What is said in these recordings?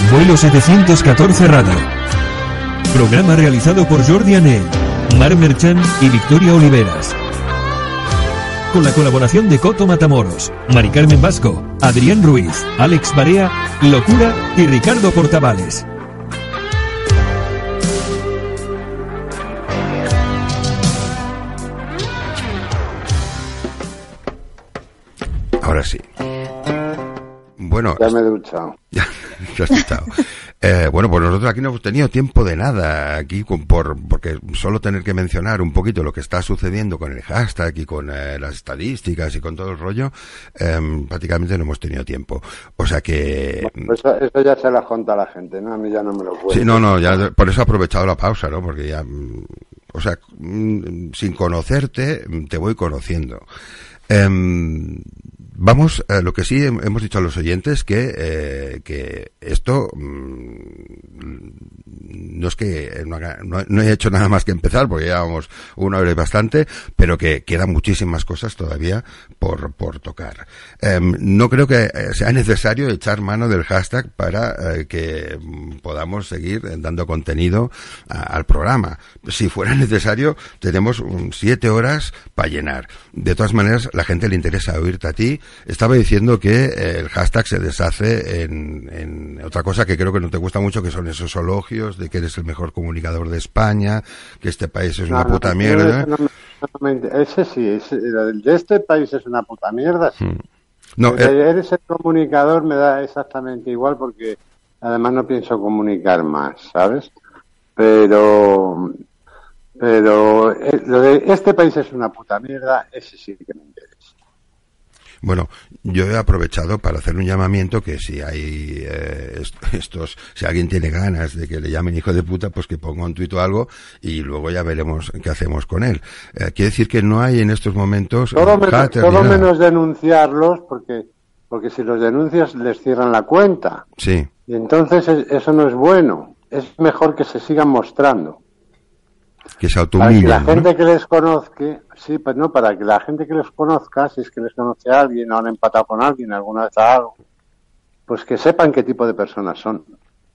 Vuelo 714 Radio. Programa realizado por Jordi Anell, Marc Merchan y Victoria Oliveras. Con la colaboración de Coto Matamoros, Mari Carmen Vasco, Adrián Ruiz, Alex Barea, Locura y Ricardo Portavales. Ahora sí. Bueno, ya me he duchado. Ya te has duchado. Bueno, pues nosotros aquí no hemos tenido tiempo de nada, aquí porque solo tener que mencionar un poquito lo que está sucediendo con el hashtag y con las estadísticas y con todo el rollo, prácticamente no hemos tenido tiempo. O sea que... Bueno, pues eso ya se la conta a la gente, ¿no? A mí ya no me lo cuenta. Sí, no, ya por eso he aprovechado la pausa, ¿no? Porque ya... O sea, sin conocerte, te voy conociendo. Vamos, lo que sí hemos dicho a los oyentes que esto no es que no he hecho nada más que empezar porque llevamos una hora y bastante, pero que quedan muchísimas cosas todavía por tocar. No creo que sea necesario echar mano del hashtag para que podamos seguir dando contenido al programa. Si fuera necesario, tenemos 7 horas para llenar. De todas maneras, la gente le interesa oírte a ti. Estaba diciendo que el hashtag se deshace en otra cosa que creo que no te gusta mucho, que son esos elogios de que eres el mejor comunicador de España, que este país es una puta mierda. Ese sí, el de este país es una puta mierda, sí. No, eres el comunicador, me da exactamente igual porque además no pienso comunicar más, ¿sabes? Pero lo de este país es una puta mierda, ese sí que me interesa. Bueno, yo he aprovechado para hacer un llamamiento que si hay si alguien tiene ganas de que le llamen hijo de puta, pues que ponga un tuit o algo y luego ya veremos qué hacemos con él. Quiere decir que no hay en estos momentos... Todo menos denunciarlos, porque si los denuncias les cierran la cuenta. Sí. Y entonces eso no es bueno. Es mejor que se sigan mostrando. Que se automillen, para que la gente que les conozca, sí, pues no, para que la gente que les conozca, si es que les conoce a alguien o han empatado con alguien alguna vez a algo, pues que sepan qué tipo de personas son.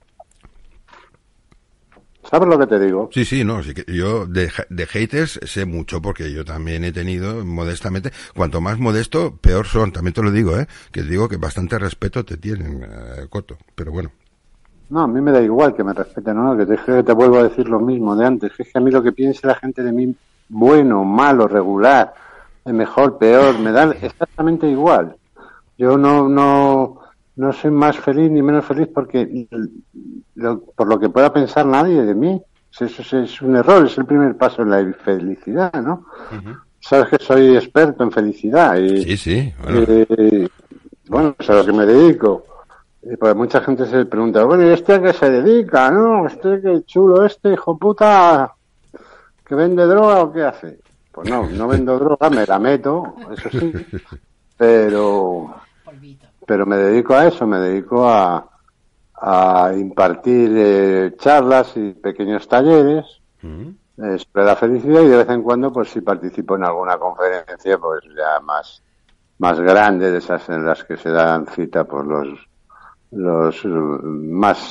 ¿Sabes lo que te digo? Sí, no, sí que yo de haters sé mucho porque yo también he tenido modestamente, cuanto más modesto, peor son, también te lo digo, que te digo que bastante respeto te tienen, Coto, pero bueno. No, a mí me da igual que me respeten, ¿no? Que te vuelvo a decir lo mismo de antes. Es que a mí lo que piense la gente de mí, bueno, malo, regular, mejor, peor, me da exactamente igual. Yo no soy más feliz ni menos feliz porque por lo que pueda pensar nadie de mí. Eso es un error, es el primer paso en la felicidad, ¿no? Uh-huh. Sabes que soy experto en felicidad. Y, sí. Bueno, es a lo que me dedico. Y pues mucha gente se pregunta, bueno, ¿y este a qué se dedica? ¿No? ¿Este qué chulo hijo puta, que vende droga o qué hace? Pues no vendo droga, me la meto, eso sí, pero me dedico a eso, me dedico a impartir charlas y pequeños talleres sobre la felicidad y de vez en cuando pues si participo en alguna conferencia pues ya más grande, de esas en las que se dan cita por los más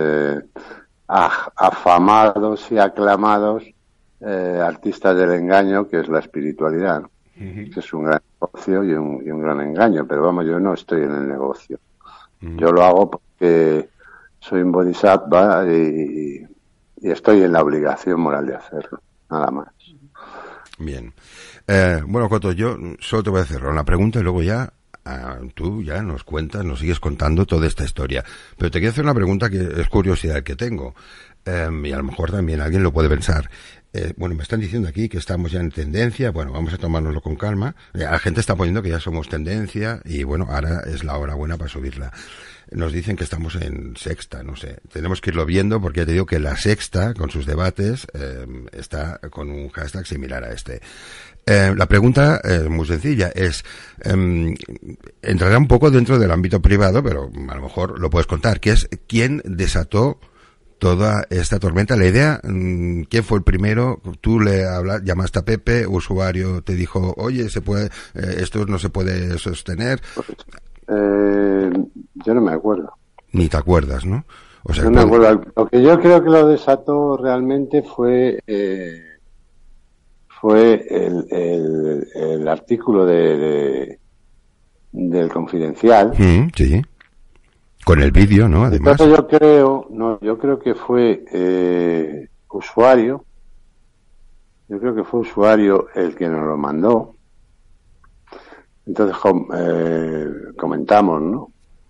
afamados y aclamados artistas del engaño, que es la espiritualidad, ¿no? Uh-huh. Que es un gran negocio y un gran engaño, pero vamos, yo no estoy en el negocio. Uh-huh. Yo lo hago porque soy un bodhisattva y estoy en la obligación moral de hacerlo, nada más. Bien. Bueno, Coto, yo solo te voy a cerrar una pregunta y luego ya tú ya nos sigues contando toda esta historia. Pero te quiero hacer una pregunta que es curiosidad que tengo. Y a lo mejor también alguien lo puede pensar. Bueno, me están diciendo aquí que estamos ya en tendencia. Bueno, vamos a tomárnoslo con calma. La gente está poniendo que ya somos tendencia y bueno, ahora es la hora buena para subirla. Nos dicen que estamos en sexta, no sé. Tenemos que irlo viendo porque ya te digo que la sexta, con sus debates, está con un hashtag similar a este. La pregunta muy sencilla es, entrará un poco dentro del ámbito privado, pero a lo mejor lo puedes contar, que es quién desató toda esta tormenta. La idea, ¿quién fue el primero? Tú llamaste a Pepe, usuario te dijo, oye, esto no se puede sostener. Yo no me acuerdo. Ni te acuerdas, ¿no? O sea, No me acuerdo. Lo que yo creo que lo desató realmente fue el artículo del Confidencial. Sí. Con el vídeo, ¿no? Además. Entonces yo creo que fue usuario. Yo creo que fue usuario el que nos lo mandó. Entonces comentamos, ¿no?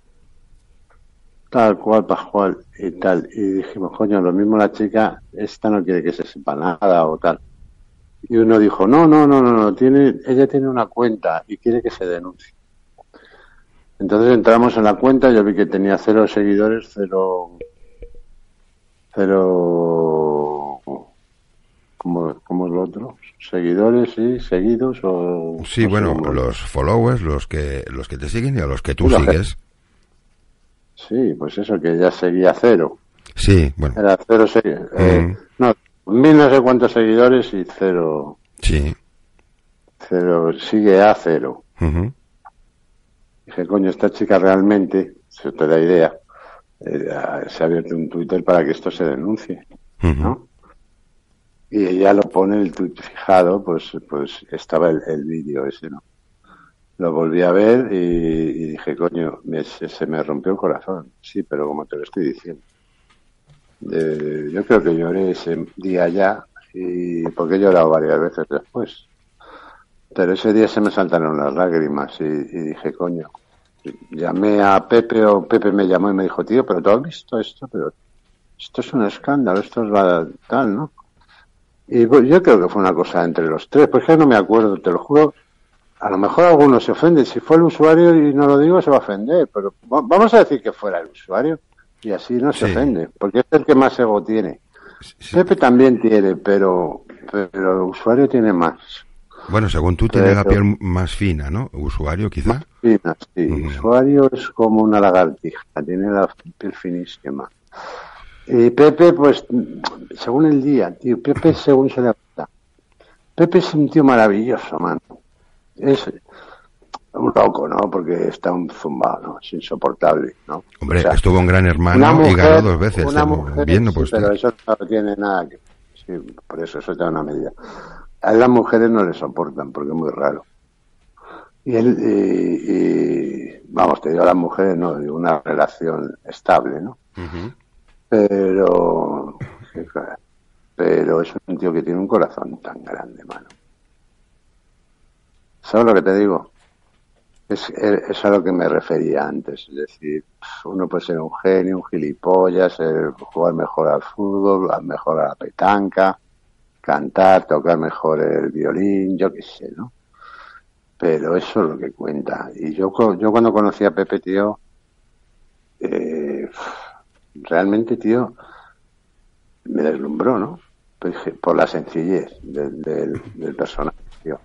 Tal cual, pascual y tal. Y dijimos, coño, lo mismo la chica, esta no quiere que se sepa nada o tal. Y uno dijo, no, ella tiene una cuenta y quiere que se denuncie. Entonces entramos en la cuenta, yo vi que tenía 0 seguidores, 0, ¿cómo es lo otro? Seguidores y seguidos o... Sí, no bueno, sé los followers, los que te siguen y a los que tú sigues. Sí, pues eso, que ya seguía 0. Sí, bueno. Era 0 seguidores. No, 1000 no sé cuántos seguidores y 0. Sí. 0, sigue a 0. Uh-huh. Dije, coño, esta chica realmente, se te da idea, se ha abierto un Twitter para que esto se denuncie, ¿no? Y ella lo pone el tuit fijado, pues estaba el vídeo ese, ¿no? Lo volví a ver y dije, coño, se me rompió el corazón. Sí, pero como te lo estoy diciendo. Yo creo que lloré ese día ya, porque he llorado varias veces después. Pero ese día se me saltaron las lágrimas y dije, coño, llamé a Pepe o Pepe me llamó y me dijo, tío, pero ¿tú has visto esto? Pero esto es un escándalo, esto es tal, ¿no? Y pues, yo creo que fue una cosa entre los tres, porque no me acuerdo, te lo juro. A lo mejor alguno se ofende, si fue el usuario y no lo digo se va a ofender, pero vamos a decir que fuera el usuario y así no se ofende, porque es el que más ego tiene. Sí. Pepe también tiene, pero el usuario tiene más. Bueno, según tú tiene la piel más fina, ¿no? Usuario quizá. Más fina, sí. Usuario es como una lagartija, tiene la piel finísima. Y Pepe, pues, según el día, tío, Pepe según se le adapta. Pepe es un tío maravilloso, mano. Es un loco, ¿no? Porque está un zumbado, ¿no? Es insoportable, ¿no? Hombre, o sea, estuvo en Gran Hermano y ganó 2 veces. Una mujer, bien, no sí, pero eso no tiene nada que... Sí, por eso da una medida. A las mujeres no le soportan porque es muy raro. Y él, vamos, te digo a las mujeres, no, digo una relación estable, ¿no? Uh-huh. Pero es un tío que tiene un corazón tan grande, mano. ¿Sabes lo que te digo? Es a lo que me refería antes. Es decir, uno puede ser un genio, un gilipollas, jugar mejor al fútbol, mejor a la petanca, cantar, tocar mejor el violín, yo qué sé, ¿no? Pero eso es lo que cuenta. Y yo cuando conocí a Pepe, tío, realmente, tío, me deslumbró, ¿no? Por la sencillez del personaje, tío.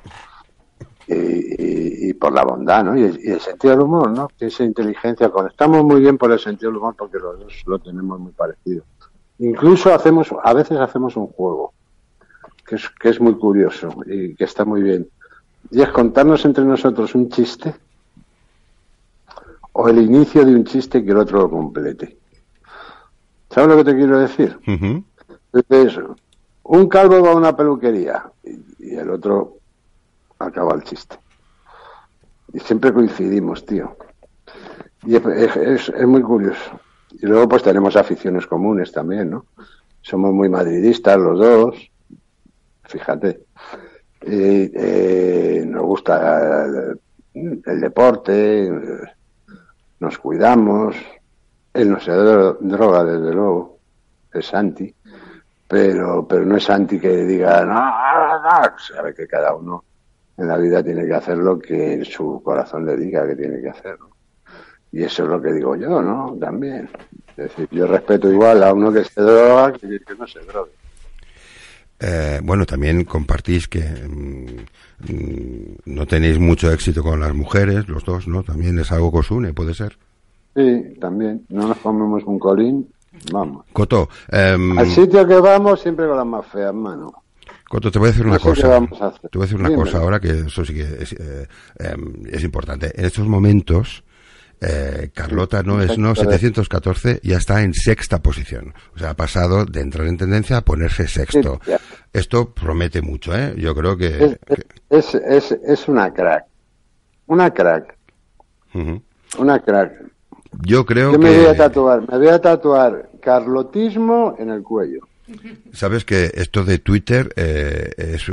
Y por la bondad, ¿no? Y el sentido del humor, ¿no? Que esa inteligencia, conectamos muy bien por el sentido del humor porque los dos lo tenemos muy parecido. Incluso a veces hacemos un juego que es muy curioso y que está muy bien. Y es contarnos entre nosotros un chiste o el inicio de un chiste que el otro lo complete. ¿Sabes lo que te quiero decir? Uh-huh. Entonces, un calvo va a una peluquería y el otro acaba el chiste. Y siempre coincidimos, tío. Y es muy curioso. Y luego pues tenemos aficiones comunes también, ¿no? Somos muy madridistas los dos. Fíjate. Nos gusta el deporte, nos cuidamos. Él no se droga, desde luego. Es anti. Pero no es anti que diga, no. Sabe que cada uno en la vida tiene que hacer lo que su corazón le diga que tiene que hacer, ¿no? Y eso es lo que digo yo, ¿no? También. Es decir, yo respeto igual a uno que se droga que no se drogue. Bueno, también compartís que no tenéis mucho éxito con las mujeres, los dos, ¿no? También es algo que os une, ¿puede ser? Sí, también. No nos comemos un colín, vamos. Coto. Al sitio que vamos siempre con las más feas, mano. Coto, te voy a decir una cosa. Te voy a decir una Dímelo. cosa ahora que eso sí que es importante. En estos momentos Carlota no es no 714 ya está en sexta posición. O sea, ha pasado de entrar en tendencia a ponerse sexto. Esto promete mucho, ¿eh? Yo creo que... Es una crack. Una crack. Una crack. Yo creo que... me voy a tatuar carlotismo en el cuello. Sabes que esto de Twitter es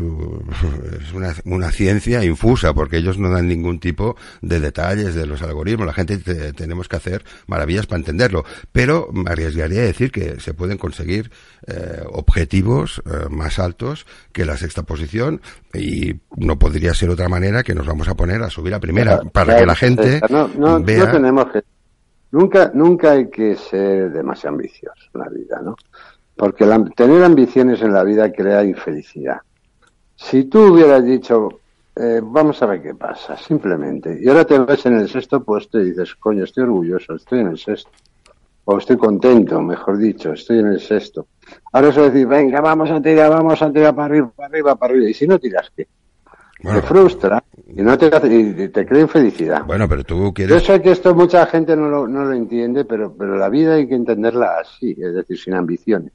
una ciencia infusa, porque ellos no dan ningún tipo de detalles de los algoritmos. La gente tenemos que hacer maravillas para entenderlo, pero me arriesgaría a decir que se pueden conseguir objetivos más altos que la sexta posición, y no podría ser otra manera que nos vamos a poner a subir a primera, para que la gente vea... No tenemos que... Nunca hay que ser demasiado ambicioso en la vida, ¿no? Porque tener ambiciones en la vida crea infelicidad. Si tú hubieras dicho, vamos a ver qué pasa, simplemente, y ahora te ves en el sexto puesto y dices, coño, estoy orgulloso, estoy en el sexto. O estoy contento, mejor dicho, estoy en el sexto. Ahora eso es decir, venga, vamos a tirar para arriba, para arriba, para arriba. Y si no tiras, ¿qué? Bueno, te frustra y no te hace, y te crea infelicidad. Bueno, pero tú quieres... Yo sé que esto mucha gente no lo entiende, pero la vida hay que entenderla así, es decir, sin ambiciones.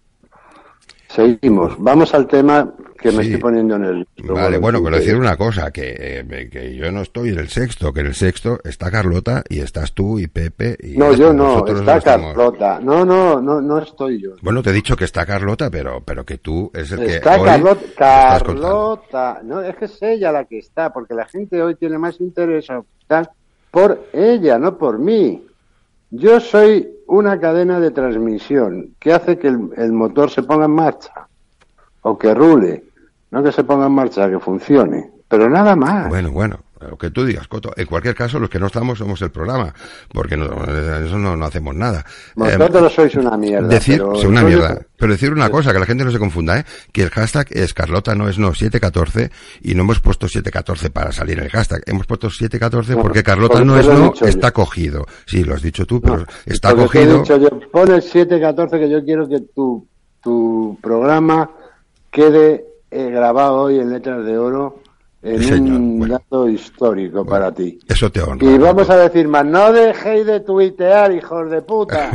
Seguimos. Vamos al tema que me estoy poniendo en el... Vale, bueno, pero decir una cosa, que yo no estoy en el sexto, que en el sexto está Carlota y estás tú y Pepe y... No, yo no, está Carlota. No estoy yo. Bueno, te he dicho que está Carlota, pero que tú es el está que Carlota. No, es que es ella la que está, porque la gente hoy tiene más interés en optar por ella, no por mí. Yo soy una cadena de transmisión que hace que el motor se ponga en marcha o que rule, no que se ponga en marcha, que funcione, pero nada más. Bueno, lo que tú digas, Coto. En cualquier caso, los que no estamos somos el programa, porque eso no hacemos nada. Vosotros sois una mierda. Pero decir una cosa, que la gente no se confunda, que el hashtag es Carlota no es no 714 y no hemos puesto 714 para salir en el hashtag. Hemos puesto 714 porque Carlota no es no está cogido. Sí, lo has dicho tú, pero está cogido. Pon 714 que yo quiero que tu programa quede grabado hoy en letras de oro. Un dato histórico para ti. Eso te honra. Y vamos a decir más, no dejéis de tuitear, hijos de puta.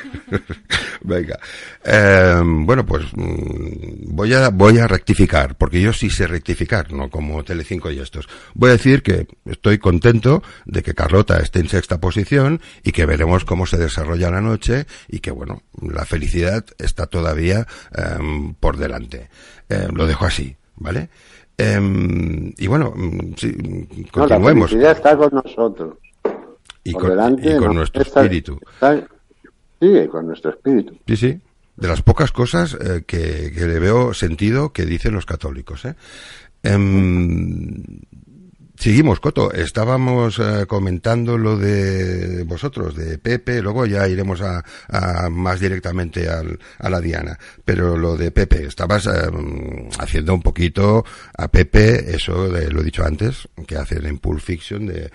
Venga. Bueno, pues voy a rectificar, porque yo sí sé rectificar, no como Telecinco y estos. Voy a decir que estoy contento de que Carlota esté en sexta posición y que veremos cómo se desarrolla la noche y que, bueno, la felicidad está todavía por delante. Lo dejo así, ¿vale? Y bueno, sí, continuemos. La felicidad está con nosotros. Y con nuestro espíritu. Sí, con nuestro espíritu. Sí. De las pocas cosas que le veo sentido que dicen los católicos. Seguimos, Coto. Estábamos comentando lo de vosotros, de Pepe, luego ya iremos a más directamente a la Diana. Pero lo de Pepe, estabas haciendo un poquito a Pepe, eso lo he dicho antes, que hacen en Pulp Fiction de...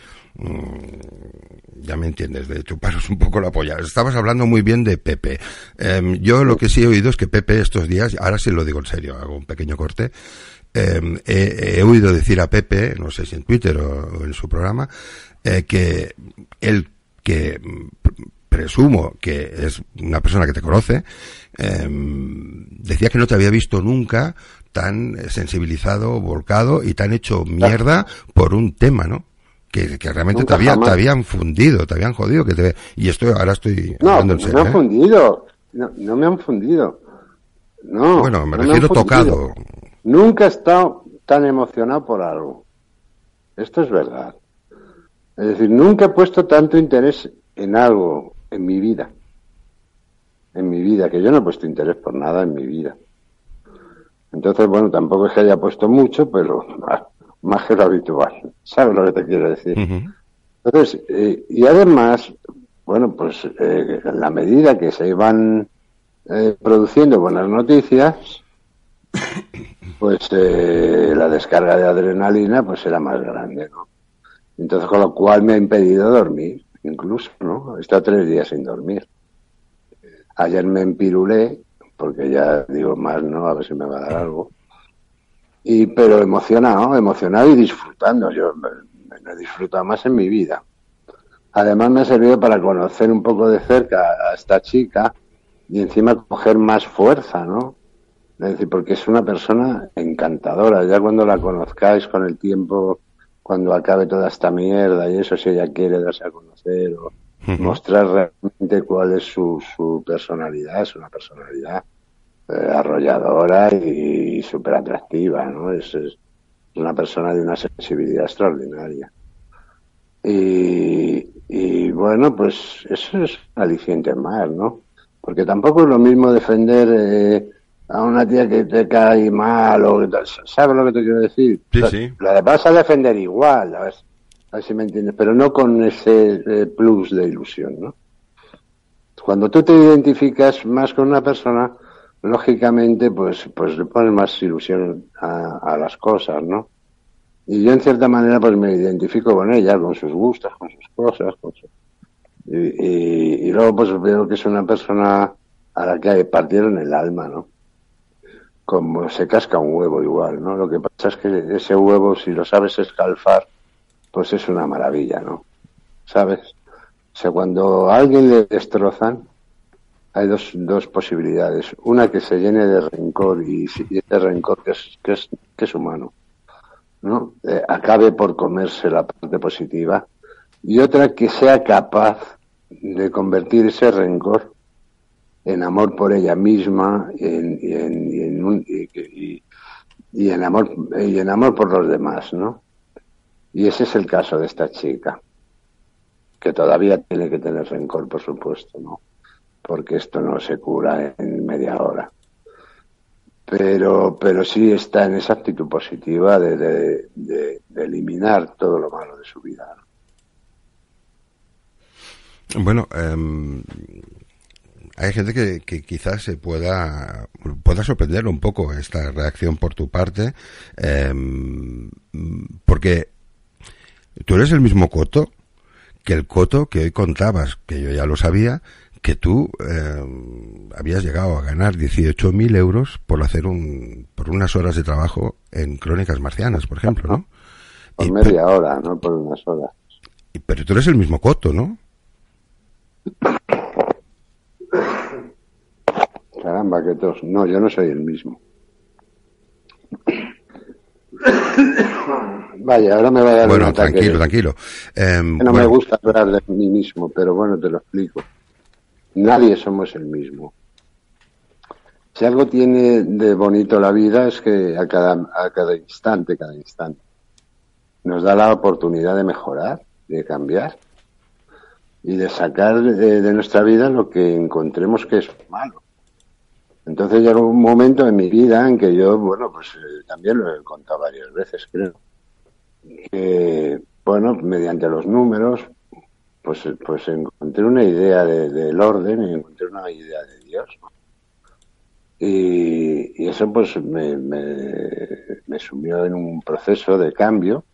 ya me entiendes, de chuparos un poco la polla. Estabas hablando muy bien de Pepe. Yo lo que sí he oído es que Pepe estos días, ahora sí lo digo en serio, hago un pequeño corte, he oído decir a Pepe, no sé si en Twitter o en su programa, que él, que presumo que es una persona que te conoce, decía que no te había visto nunca tan sensibilizado, volcado y tan hecho mierda por un tema, ¿no? Que realmente te habían fundido, te habían jodido, y ahora estoy hablando en serio. No me han fundido, no me han fundido. No. Bueno, me refiero tocado. Nunca he estado tan emocionado por algo. Esto es verdad. Es decir, nunca he puesto tanto interés en algo en mi vida. En mi vida, que yo no he puesto interés por nada en mi vida. Entonces, bueno, tampoco es que haya puesto mucho, pero más que lo habitual. ¿Sabes lo que te quiero decir? Uh-huh. Entonces, y además, bueno, pues en la medida que se iban produciendo buenas noticias, pues la descarga de adrenalina pues era más grande, ¿no? Entonces, con lo cual me ha impedido dormir, incluso, ¿no? He estado 3 días sin dormir. Ayer me empirulé, porque ya digo más, ¿no? A ver si me va a dar algo. Pero emocionado y disfrutando. Yo me he disfrutado más en mi vida. Además me ha servido para conocer un poco de cerca a esta chica y encima coger más fuerza, ¿no? Es decir, porque es una persona encantadora. Ya cuando la conozcáis con el tiempo, cuando acabe toda esta mierda y eso, si ella quiere darse a conocer o mostrar realmente cuál es su personalidad, es una personalidad arrolladora y súper atractiva, ¿no? Es una persona de una sensibilidad extraordinaria. Y bueno, pues eso es un aliciente más, ¿no? Porque tampoco es lo mismo defender a una tía que te cae mal o que tal. ¿Sabes lo que te quiero decir? Sí, sí. La vas a defender igual, a ver si me entiendes, pero no con ese plus de ilusión, ¿no? Cuando tú te identificas más con una persona, lógicamente, pues le pones más ilusión a las cosas, ¿no? Y yo en cierta manera pues me identifico con ella, con sus gustos, con sus cosas, y luego pues veo que es una persona a la que partieron el alma, ¿no? Como se casca un huevo igual, ¿no? Lo que pasa es que ese huevo, si lo sabes escalfar, pues es una maravilla, ¿no? ¿Sabes? O sea, cuando a alguien le destrozan, hay dos posibilidades. Una, que se llene de rencor y ese rencor que es humano, ¿no? Acabe por comerse la parte positiva, y otra, que sea capaz de convertir ese rencor en amor por ella misma y en amor por los demás, ¿no? Y ese es el caso de esta chica, que todavía tiene que tener rencor, por supuesto, ¿no? Porque esto no se cura en media hora. Pero sí está en esa actitud positiva de eliminar todo lo malo de su vida, ¿no? Bueno, hay gente que quizás se pueda sorprender un poco esta reacción por tu parte, porque tú eres el mismo Coto que el Coto que hoy contabas, que yo ya lo sabía, que tú habías llegado a ganar 18.000 euros por unas horas de trabajo en Crónicas Marcianas, por ejemplo, ¿no? Por media hora, no por unas horas. Pero tú eres el mismo Coto, ¿no? Caramba, que tos. No, yo no soy el mismo. Vaya, ahora me va a dar un ataque. Tranquilo. No me gusta hablar de mí mismo, pero bueno, te lo explico. Nadie somos el mismo. Si algo tiene de bonito la vida es que a cada instante nos da la oportunidad de mejorar, de cambiar y de sacar de nuestra vida lo que encontremos que es malo. Entonces llegó un momento en mi vida en que yo, bueno, pues también lo he contado varias veces, creo, que, bueno, mediante los números, pues encontré una idea del orden y encontré una idea de Dios, ¿no? Y eso pues me sumió en un proceso de cambio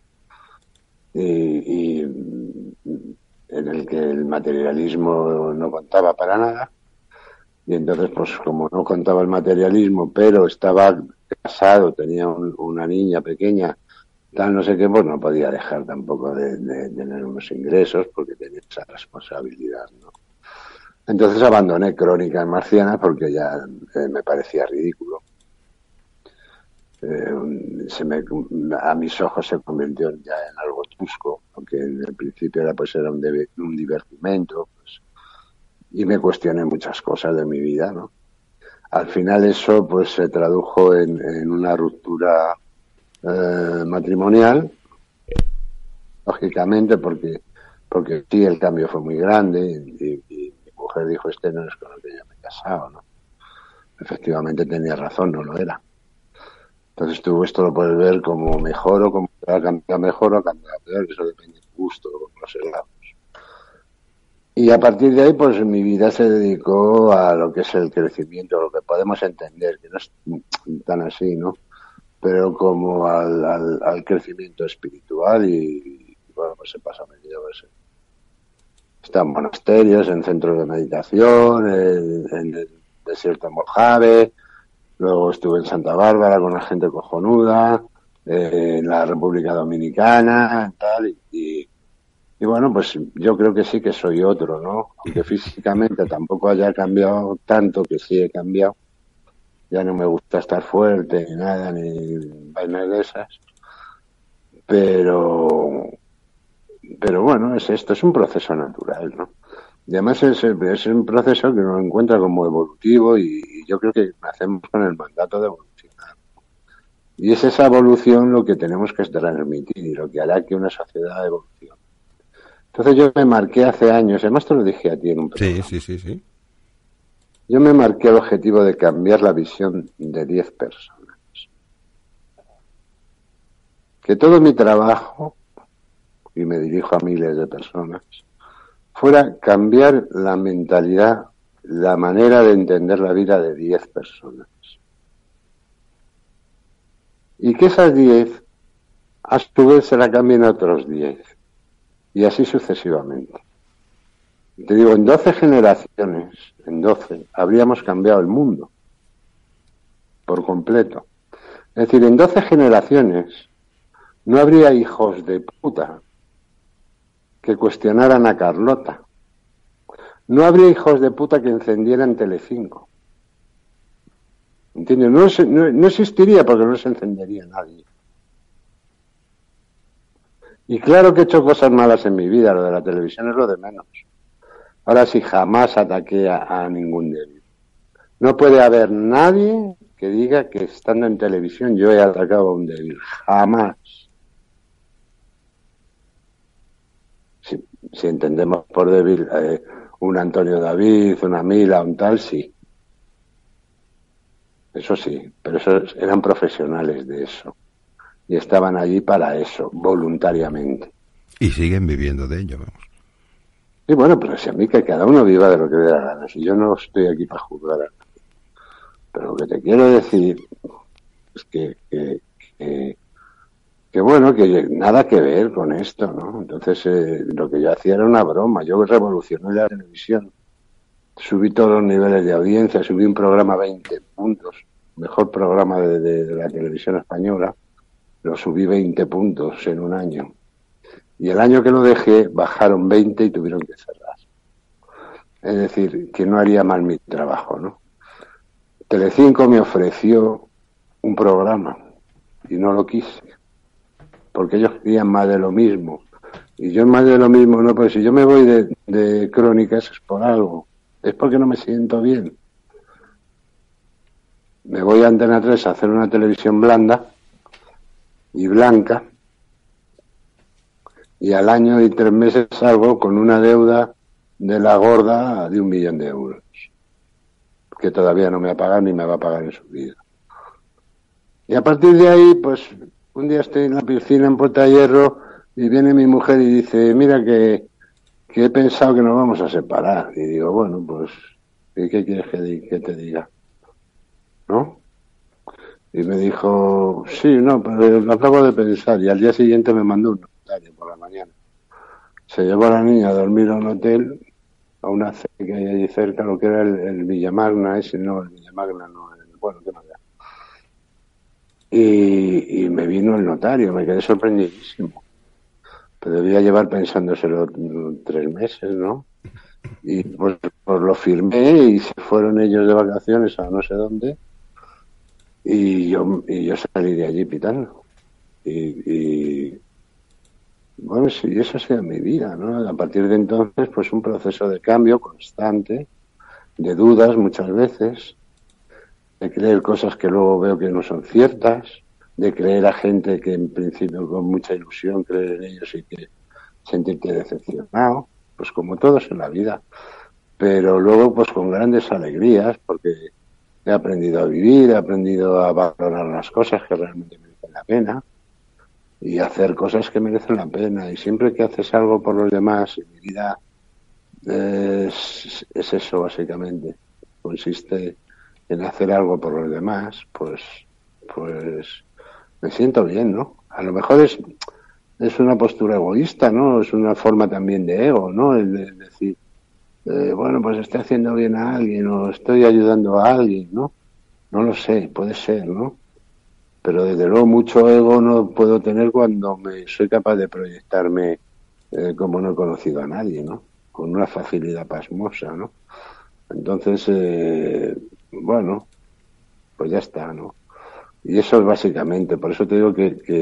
y en el que el materialismo no contaba para nada. Y entonces, pues como no contaba el materialismo, pero estaba casado, tenía una niña pequeña, tal, no sé qué, pues no podía dejar tampoco de tener unos ingresos porque tenía esa responsabilidad, ¿no? Entonces abandoné Crónicas Marcianas porque ya me parecía ridículo. A mis ojos se convirtió ya en algo chusco, aunque en el principio era un divertimento, pues, y me cuestioné muchas cosas de mi vida, ¿no? Al final eso pues se tradujo en una ruptura matrimonial, lógicamente, porque sí, el cambio fue muy grande y mi mujer dijo, este no es con el que yo me he casado, ¿no? Efectivamente tenía razón, no lo era. Entonces tú esto lo puedes ver como mejor o como va a cambiar mejor o a cambiar peor, eso depende del gusto, como los helados. Y a partir de ahí, pues mi vida se dedicó a lo que es el crecimiento, lo que podemos entender, que no es tan así, ¿no? Pero como al crecimiento espiritual y bueno, pues se pasa medio pues, está en monasterios, en centros de meditación, en el desierto de Mojave, luego estuve en Santa Bárbara con la gente cojonuda, en la República Dominicana, tal, y Y bueno, pues yo creo que sí que soy otro, ¿no? Aunque físicamente tampoco haya cambiado tanto, que sí he cambiado. Ya no me gusta estar fuerte, ni nada, ni vainas de esas. Pero, pero bueno, esto es un proceso natural, ¿no? Y además es un proceso que uno encuentra como evolutivo y yo creo que nacemos con el mandato de evolucionar. Y es esa evolución lo que tenemos que transmitir y lo que hará que una sociedad evolucione. Entonces yo me marqué hace años, además te lo dije a ti en un programa. Sí. Yo me marqué el objetivo de cambiar la visión de 10 personas. Que todo mi trabajo, y me dirijo a miles de personas, fuera cambiar la mentalidad, la manera de entender la vida de 10 personas. Y que esas 10, a su vez, se la cambien a otros 10. Y así sucesivamente. Te digo, en 12 generaciones, en 12, habríamos cambiado el mundo. Por completo. Es decir, en 12 generaciones no habría hijos de puta que cuestionaran a Carlota. No habría hijos de puta que encendieran Telecinco. ¿Entiendes? No existiría porque no se encendería nadie. Y claro que he hecho cosas malas en mi vida, lo de la televisión es lo de menos. Ahora sí, jamás ataqué a ningún débil. No puede haber nadie que diga que estando en televisión yo he atacado a un débil. Jamás. Si entendemos por débil un Antonio David, una Mila, un tal, sí. Eso sí, pero esos eran profesionales de eso. Y estaban allí para eso, voluntariamente. Y siguen viviendo de ello, vamos. Y bueno, pero si a mí que cada uno viva de lo que le dé la gana. Si yo no estoy aquí para juzgar a nadie. Pero lo que te quiero decir es que bueno, que nada que ver con esto, ¿no? Entonces, lo que yo hacía era una broma. Yo revolucioné la televisión. Subí todos los niveles de audiencia, subí un programa 20 puntos. Mejor programa de la televisión española. Lo subí 20 puntos en un año. Y el año que lo dejé, bajaron 20 y tuvieron que cerrar. Es decir, que no haría mal mi trabajo, ¿no? Telecinco me ofreció un programa y no lo quise. Porque ellos querían más de lo mismo. Y yo más de lo mismo no, pues si yo me voy de crónicas es por algo. Es porque no me siento bien. Me voy a Antena 3 a hacer una televisión blanda y blanca. Y al año y 3 meses salgo con una deuda de la gorda de 1 millón de euros. Que todavía no me ha pagado ni me va a pagar en su vida. Y a partir de ahí, pues, un día estoy en la piscina en Puerta de Hierro y viene mi mujer y dice, mira que he pensado que nos vamos a separar. Y digo, bueno, pues, ¿qué quieres que te diga? ¿No? Y me dijo, sí, no, pero lo acabo de pensar. Y al día siguiente me mandó un notario por la mañana. Se llevó a la niña a dormir a un hotel, a una C que hay allí cerca, lo que era el Villamagna, el Villamagna no, bueno, qué manera. Y me vino el notario, me quedé sorprendidísimo. Pero debía llevar pensándoselo 3 meses, ¿no? Y pues lo firmé y se fueron ellos de vacaciones a no sé dónde y yo salí de allí pitando. Y bueno, sí, eso ha sido mi vida, ¿no? A partir de entonces, pues un proceso de cambio constante, de dudas muchas veces, de creer cosas que luego veo que no son ciertas, de creer a gente que en principio con mucha ilusión creer en ellos y que sentirte decepcionado, pues como todos en la vida. Pero luego pues con grandes alegrías, porque he aprendido a vivir, he aprendido a valorar las cosas que realmente merecen la pena y hacer cosas que merecen la pena. Y siempre que haces algo por los demás, en mi vida es eso básicamente. Consiste en hacer algo por los demás, pues me siento bien, ¿no? A lo mejor es una postura egoísta, ¿no? Es una forma también de ego, ¿no? El de decir, bueno, pues estoy haciendo bien a alguien o estoy ayudando a alguien, ¿no? No lo sé, puede ser, ¿no? Pero desde luego mucho ego no puedo tener cuando soy capaz de proyectarme como no he conocido a nadie, ¿no? Con una facilidad pasmosa, ¿no? Entonces, bueno, pues ya está, ¿no? Y eso es básicamente, por eso te digo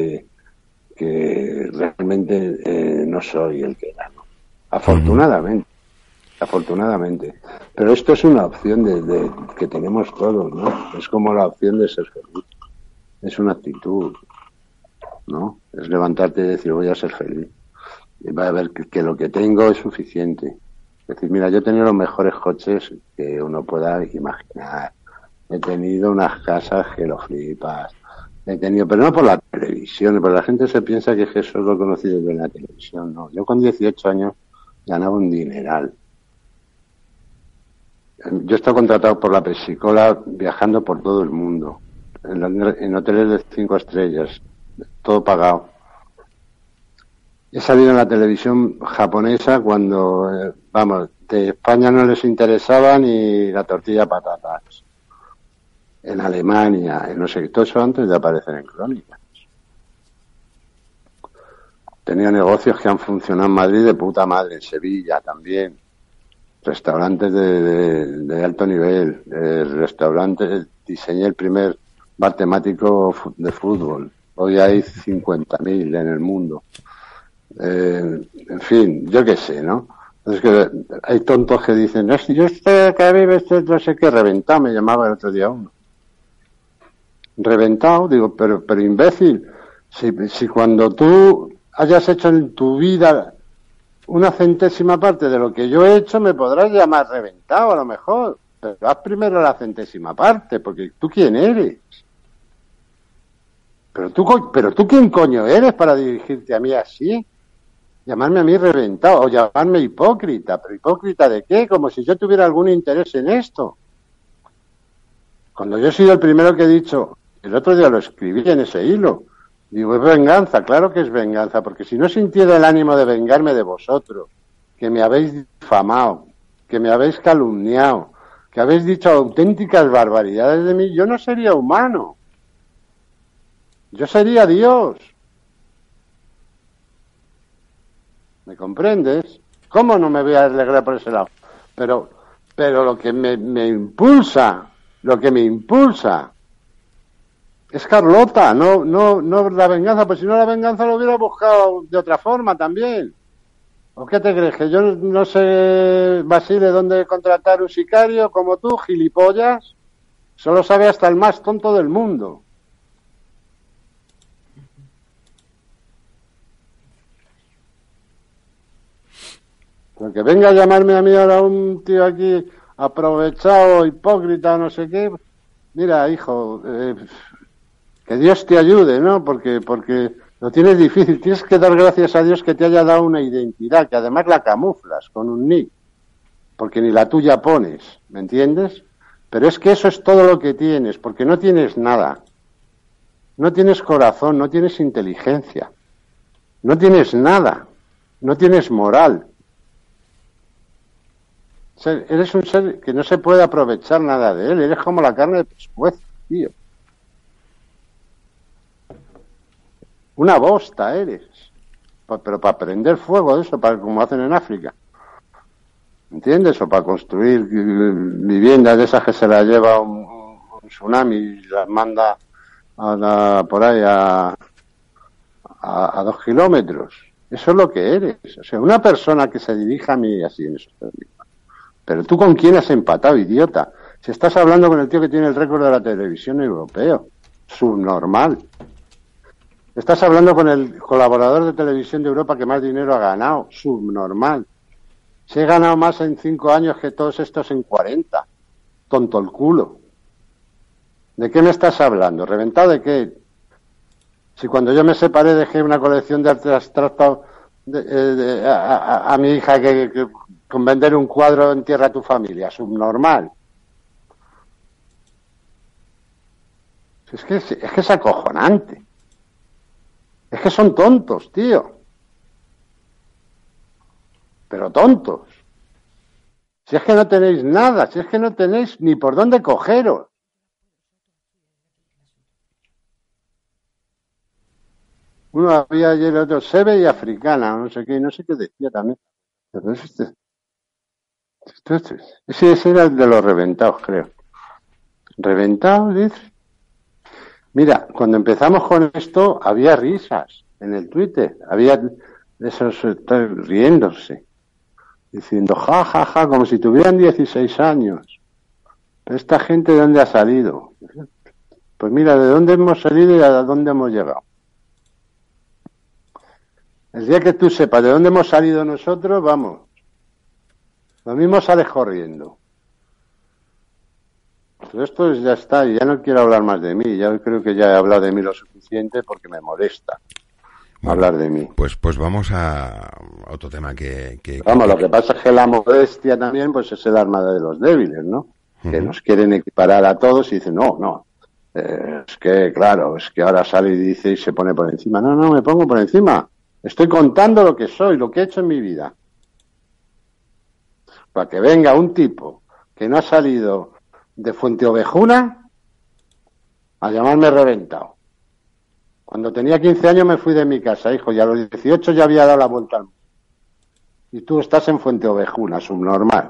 que realmente no soy el que era, ¿no? Afortunadamente, afortunadamente. Pero esto es una opción que tenemos todos, ¿no? Es como la opción de ser feliz. Es una actitud, ¿no? Es levantarte y decir, voy a ser feliz. Y va a ver que lo que tengo es suficiente. Es decir, mira, yo he tenido los mejores coches que uno pueda imaginar. He tenido unas casas que lo flipas. He tenido, pero no por la televisión, porque la gente se piensa que eso es lo conocido de la televisión, no. Yo con 18 años ganaba un dineral. Yo he estado contratado por la Pepsi-Cola viajando por todo el mundo, en hoteles de 5 estrellas, todo pagado. He salido en la televisión japonesa cuando, vamos, de España no les interesaba ni la tortilla de patatas. En Alemania, en no sé qué, todo eso antes de aparecer en Crónicas. Tenía negocios que han funcionado en Madrid de puta madre, en Sevilla también. Restaurantes de alto nivel, restaurantes, diseñé el primer bar temático de fútbol. Hoy hay 50.000 en el mundo. En fin, yo qué sé, ¿no? Es que hay tontos que dicen, no, si yo estoy acá, no sé qué, reventado, me llamaba el otro día uno. Reventado, digo, pero imbécil, si cuando tú hayas hecho en tu vida una centésima parte de lo que yo he hecho, me podrás llamar reventado a lo mejor, pero haz primero la centésima parte, porque tú quién eres. Pero tú quién coño eres para dirigirte a mí así, llamarme a mí reventado o llamarme hipócrita. ¿Pero hipócrita de qué? Como si yo tuviera algún interés en esto. Cuando yo he sido el primero que he dicho, el otro día lo escribí en ese hilo, digo, es venganza, claro que es venganza, porque si no sintiera el ánimo de vengarme de vosotros, que me habéis difamado, que me habéis calumniado, que habéis dicho auténticas barbaridades de mí, yo no sería humano. Yo sería Dios. ¿Me comprendes? ¿Cómo no me voy a alegrar por ese lado? Pero lo que me impulsa es Carlota, no la venganza, pues si no la venganza lo hubiera buscado de otra forma también. ¿O qué te crees? ¿Que yo no sé, Basile, dónde contratar un sicario como tú, gilipollas? Solo sabe hasta el más tonto del mundo. Porque venga a llamarme a mí ahora un tío aquí aprovechado, hipócrita, no sé qué. Mira, hijo, que Dios te ayude, ¿no? Porque lo tienes difícil. Tienes que dar gracias a Dios que te haya dado una identidad, que además la camuflas con un nick, porque ni la tuya pones, ¿me entiendes? Pero es que eso es todo lo que tienes, porque no tienes nada. No tienes corazón, no tienes inteligencia, no tienes nada, no tienes moral. Eres un ser que no se puede aprovechar nada de él, eres como la carne de pescuezo, tío. Una bosta eres. Pero para prender fuego de eso, como hacen en África. ¿Entiendes? O para construir viviendas de esas que se las lleva un tsunami y las manda por ahí a 2 kilómetros. Eso es lo que eres. O sea, una persona que se dirija a mí así en esos términos. Pero tú con quién has empatado, idiota. Si estás hablando con el tío que tiene el récord de la televisión europeo. Subnormal. Estás hablando con el colaborador de televisión de Europa que más dinero ha ganado. Subnormal. Se he ganado más en 5 años que todos estos en 40. Tonto el culo. ¿De qué me estás hablando? ¿Reventado de qué? Si cuando yo me separé dejé una colección de arte abstracto a mi hija que con vender un cuadro entierra a tu familia. Subnormal. Es que es acojonante. Es que son tontos, tío. Pero tontos. Si es que no tenéis nada, si es que no tenéis ni por dónde cogeros. Uno había ayer otro, Sebe y africana, no sé qué, no sé qué decía también. Pero ese era el de los reventados, creo. ¿Reventados, dice? Mira, cuando empezamos con esto, había risas en el Twitter, había esos riéndose, diciendo ja, ja, ja, como si tuvieran 16 años. ¿Pero esta gente de dónde ha salido? Pues mira, de dónde hemos salido y a dónde hemos llegado. El día que tú sepas de dónde hemos salido nosotros, vamos, lo mismo sales corriendo. Pero esto ya está, ya no quiero hablar más de mí, ya creo que ya he hablado de mí lo suficiente porque me molesta hablar de mí. Pues vamos a otro tema que... Vamos, lo que pasa es que la modestia también pues es el arma de los débiles, ¿no? Que nos quieren equiparar a todos y dicen, no, es que, claro, es que ahora sale y dice y se pone por encima. No, me pongo por encima. Estoy contando lo que soy, lo que he hecho en mi vida. Para que venga un tipo que no ha salido de Fuenteovejuna a llamarme reventado. Cuando tenía 15 años me fui de mi casa, hijo, y a los 18 ya había dado la vuelta al mundo. Y tú estás en Fuenteovejuna, subnormal.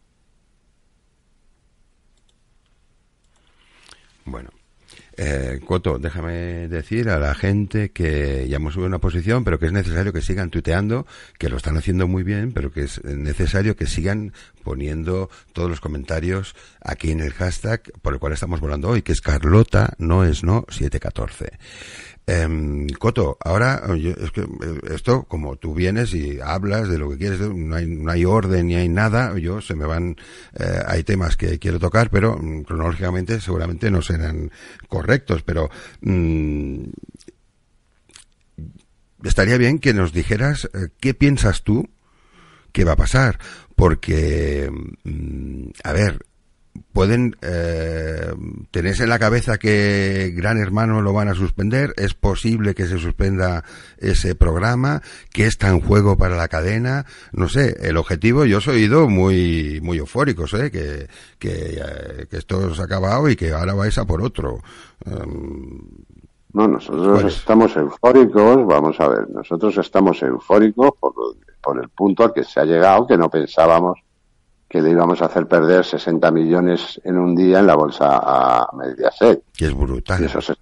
Bueno, Coto, déjame decir a la gente que ya hemos subido una posición, pero que es necesario que sigan tuiteando, que lo están haciendo muy bien, pero que es necesario que sigan poniendo todos los comentarios aquí en el hashtag por el cual estamos volando hoy, que es Carlota no es no 714. Coto, ahora es que esto, como tú vienes y hablas de lo que quieres, no hay orden ni hay nada, se me van, hay temas que quiero tocar, pero cronológicamente seguramente no serán correctos, pero estaría bien que nos dijeras qué piensas tú que va a pasar, porque a ver, pueden tenerse en la cabeza que Gran Hermano lo van a suspender, es posible que se suspenda ese programa, que está en juego para la cadena, no sé, el objetivo, yo os he oído muy eufóricos, que esto se ha acabado y que ahora vais a por otro. No, nosotros estamos eufóricos, vamos a ver, nosotros estamos eufóricos por el punto al que se ha llegado, que no pensábamos que le íbamos a hacer perder 60 millones en un día en la bolsa a Mediaset. Que es brutal. Y esos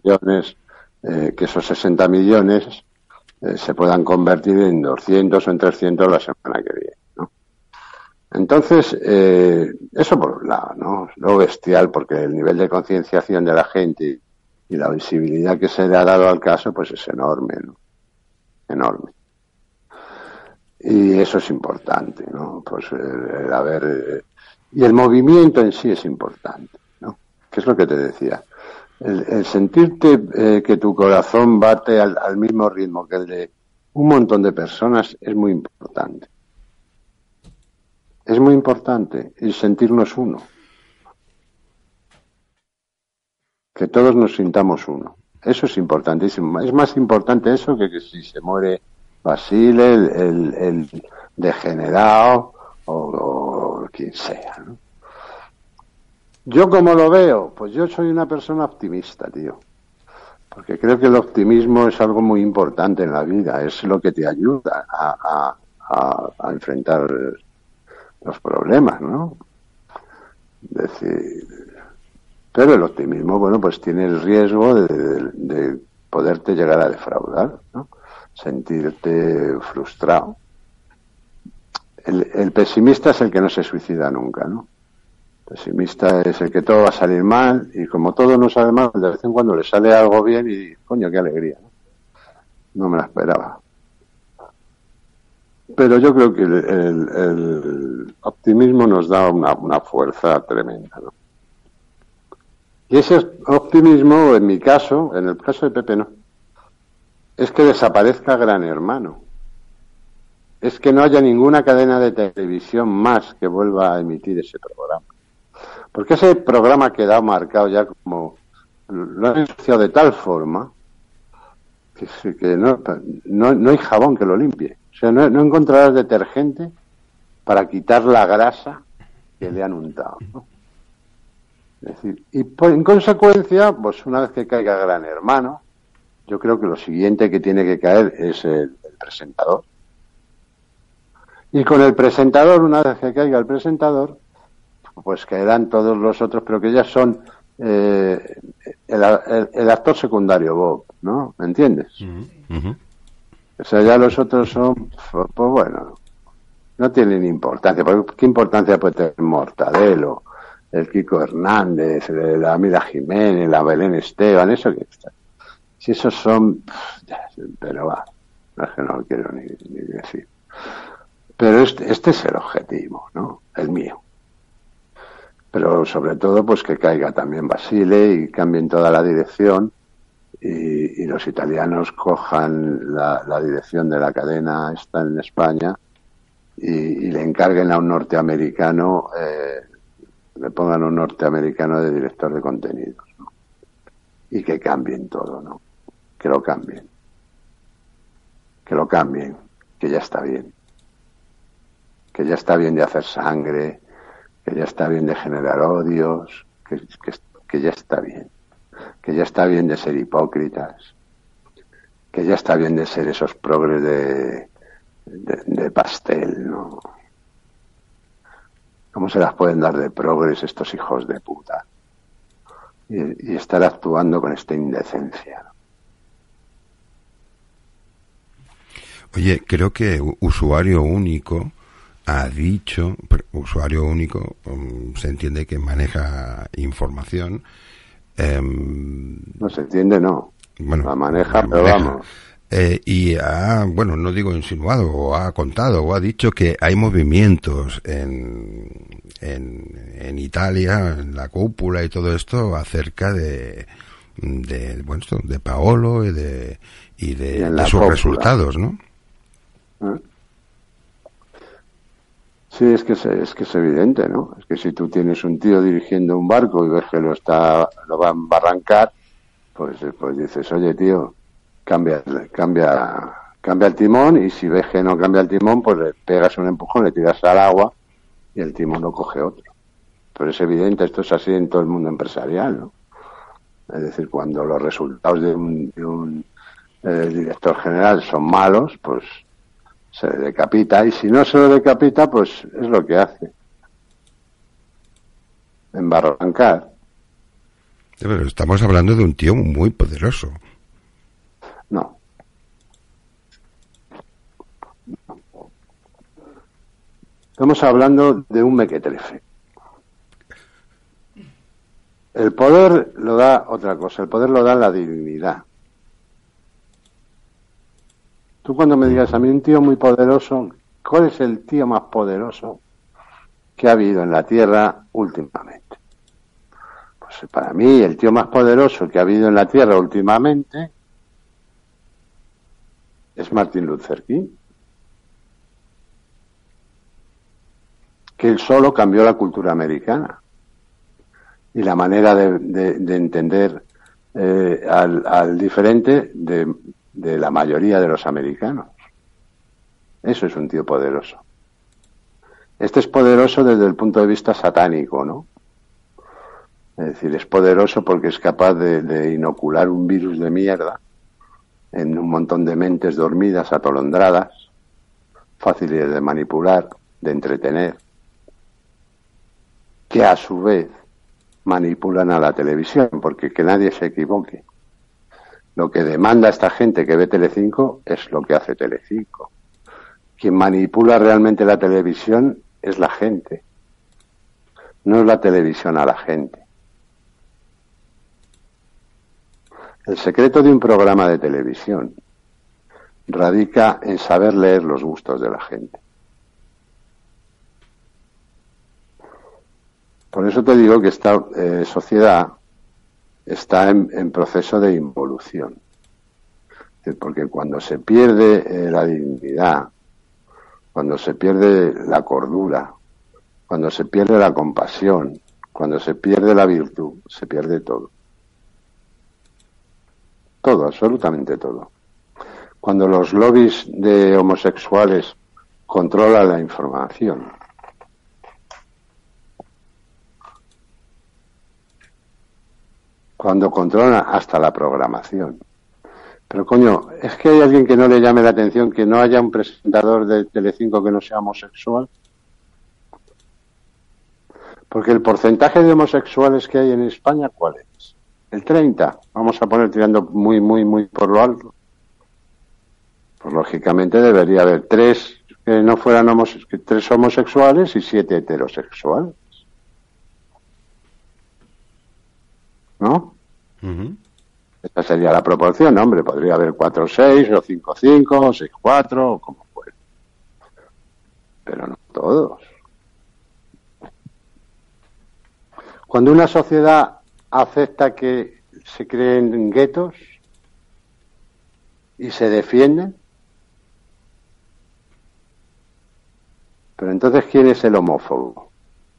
60 millones se puedan convertir en 200 o en 300 la semana que viene, ¿no? Entonces, eso por un lado, ¿no? Lo bestial, porque el nivel de concienciación de la gente y la visibilidad que se le ha dado al caso, pues es enorme, ¿no? Enorme. Y eso es importante, ¿no? Pues y el movimiento en sí es importante, ¿no? Que es lo que te decía. El sentirte que tu corazón bate al mismo ritmo que el de un montón de personas es muy importante. Es muy importante, y sentirnos uno. Que todos nos sintamos uno. Eso es importantísimo. Es más importante eso que si se muere Basile, el degenerado o quien sea, ¿no? ¿Yo cómo lo veo? Pues yo soy una persona optimista, tío. Porque creo que el optimismo es algo muy importante en la vida. Es lo que te ayuda a enfrentar los problemas, ¿no? Es decir, pero el optimismo, bueno, pues tiene el riesgo de poderte llegar a defraudar, ¿no? Sentirte frustrado. El pesimista es el que no se suicida nunca, ¿no? El pesimista es el que todo va a salir mal y como todo no sale mal, de vez en cuando le sale algo bien y coño, qué alegría, ¿no? No me la esperaba. Pero yo creo que el optimismo nos da una fuerza tremenda, ¿no? Y ese optimismo, en mi caso, en el caso de Pepe no, es que desaparezca Gran Hermano. Es que no haya ninguna cadena de televisión más que vuelva a emitir ese programa. Porque ese programa ha quedado marcado ya como... Lo han ensuciado de tal forma que no hay jabón que lo limpie. O sea, no encontrarás detergente para quitar la grasa que le han untado, ¿no? Es decir, y en consecuencia, pues una vez que caiga Gran Hermano, yo creo que lo siguiente que tiene que caer es el presentador. Y con el presentador, una vez que caiga el presentador, pues caerán todos los otros, pero que ya son el actor secundario, Bob, ¿no? ¿Me entiendes? Uh-huh. O sea, ya los otros son, pues bueno, no tienen importancia. Porque ¿qué importancia puede tener Mortadelo, el Kiko Hernández, la Mira Jiménez, la Belén Esteban, eso que está? Si esos son, pero va, no es que no lo quiero ni decir. Pero este es el objetivo, ¿no? El mío. Pero sobre todo, pues que caiga también Basile y cambien toda la dirección y los italianos cojan la dirección de la cadena esta en España y le encarguen a un norteamericano, le pongan un norteamericano de director de contenidos, ¿no? Y que cambien todo, ¿no? Que lo cambien, que ya está bien. Que ya está bien de hacer sangre, que ya está bien de generar odios, que ya está bien. Que ya está bien de ser hipócritas, que ya está bien de ser esos progres de pastel, ¿no? ¿Cómo se las pueden dar de progres estos hijos de puta? Y estar actuando con esta indecencia, ¿no? Oye, creo que Usuario Único ha dicho, usuario único, se entiende que maneja información. No se entiende, no. Bueno, la maneja, pero vamos. Y ha, bueno, no digo insinuado, o ha contado, o ha dicho que hay movimientos en Italia, en la cúpula y todo esto, acerca de Paolo y de sus cúpula. Resultados, ¿no? Sí, es que es evidente, ¿no? Es que si tú tienes un tío dirigiendo un barco y ves que lo va a embarrancar, pues dices, oye, tío, cambia el timón, y si ves que no cambia el timón, pues le pegas un empujón, le tiras al agua y el timón lo coge otro. Pero es evidente, esto es así en todo el mundo empresarial, ¿no? Es decir, cuando los resultados de un director general son malos, pues se le decapita, y si no se lo decapita, pues es lo que hace. Embarrancar. Pero estamos hablando de un tío muy poderoso. No. Estamos hablando de un mequetrefe. El poder lo da otra cosa, el poder lo da la dignidad. Tú cuando me digas a mí un tío muy poderoso, ¿cuál es el tío más poderoso que ha habido en la Tierra últimamente? Pues para mí el tío más poderoso que ha habido en la Tierra últimamente es Martin Luther King. Que él solo cambió la cultura americana y la manera de entender al diferente de la mayoría de los americanos. Eso es un tío poderoso. Este es poderoso desde el punto de vista satánico, ¿no? Es decir, es poderoso porque es capaz de inocular un virus de mierda en un montón de mentes dormidas, atolondradas, fáciles de manipular, de entretener, que a su vez manipulan a la televisión, porque que nadie se equivoque. Lo que demanda esta gente que ve Telecinco es lo que hace Telecinco. Quien manipula realmente la televisión es la gente. No es la televisión a la gente. El secreto de un programa de televisión radica en saber leer los gustos de la gente. Por eso te digo que esta sociedad está en proceso de involución. Porque cuando se pierde la dignidad, cuando se pierde la cordura, cuando se pierde la compasión, cuando se pierde la virtud, se pierde todo. Todo, absolutamente todo. Cuando los lobbies de homosexuales controlan la información, cuando controlan hasta la programación, Pero coño, ¿es que hay alguien que no le llame la atención que no haya un presentador de Telecinco que no sea homosexual? Porque el porcentaje de homosexuales que hay en España, ¿cuál es? El 30. Vamos a poner tirando muy por lo alto. Pues lógicamente debería haber 3 que no fueran 3 homosexuales y 7 heterosexuales. ¿No? Ujú. Esta sería la proporción, hombre. Podría haber 4-6 o 5-5 o 6-4 o como fuera. Pero no todos. Cuando una sociedad acepta que se creen guetos y se defienden, pero entonces, ¿quién es el homófobo?